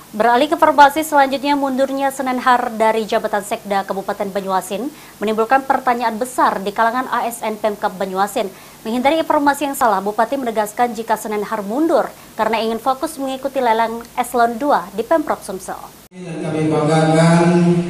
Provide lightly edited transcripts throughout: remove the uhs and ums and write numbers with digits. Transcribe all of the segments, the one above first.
Beralih ke informasi selanjutnya, mundurnya Senenhar dari jabatan Sekda Kabupaten Banyuasin menimbulkan pertanyaan besar di kalangan ASN Pemkab Banyuasin. Menghindari informasi yang salah, Bupati menegaskan jika Senenhar mundur karena ingin fokus mengikuti lelang Eselon 2 di Pemprov Sumsel. Kami banggakan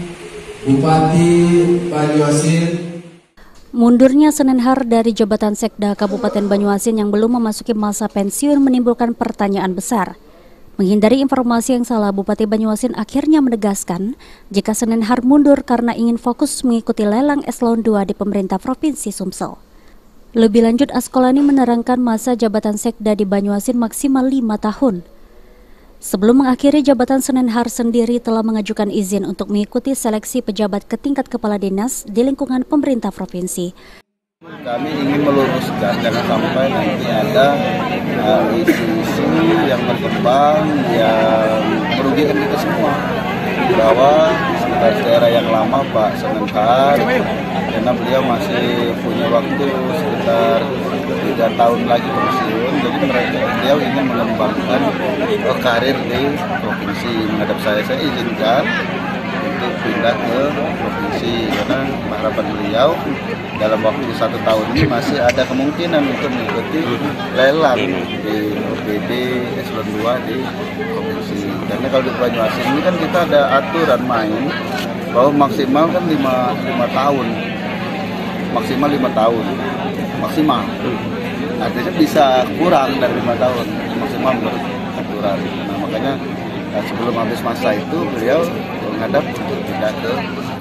Bupati Banyuasin. Mundurnya Senenhar dari jabatan Sekda Kabupaten Banyuasin yang belum memasuki masa pensiun menimbulkan pertanyaan besar. Menghindari informasi yang salah, Bupati Banyuasin akhirnya menegaskan jika Senenhar mundur karena ingin fokus mengikuti lelang Eselon 2 di pemerintah Provinsi Sumsel. Lebih lanjut, Askolani menerangkan masa jabatan Sekda di Banyuasin maksimal 5 tahun. Sebelum mengakhiri jabatan, Senenhar sendiri telah mengajukan izin untuk mengikuti seleksi pejabat ke tingkat kepala dinas di lingkungan pemerintah provinsi. Kami ingin meluruskan jangan sampai nanti ada isu-isu yang berkembang yang merugikan kita semua, bahwa sekretaris daerah yang lama Pak Senenhar, karena beliau masih punya waktu sekitar 3 tahun lagi pensiun, jadi beliau ingin mengembangkan karir di provinsi. Menghadap saya izinkan untuk pindah ke provinsi, karena harapan beliau dalam waktu 1 tahun ini masih ada kemungkinan untuk mengikuti lelang di OPD Eselon 2 di provinsi. Karena kalau di Banyuasin ini kan kita ada aturan main bahwa maksimal kan 5 tahun, maksimal 5 tahun, maksimal. Artinya bisa kurang dari 5 tahun, maksimal beraturan. Nah, makanya sebelum habis masa itu beliau menghadap untuk pindah ke.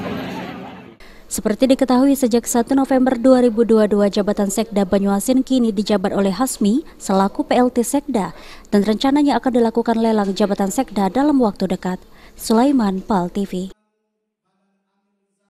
Seperti diketahui, sejak 1 November 2022, jabatan Sekda Banyuasin kini dijabat oleh Hasmi selaku PLT Sekda dan rencananya akan dilakukan lelang jabatan Sekda dalam waktu dekat. Sulaiman, PAL TV.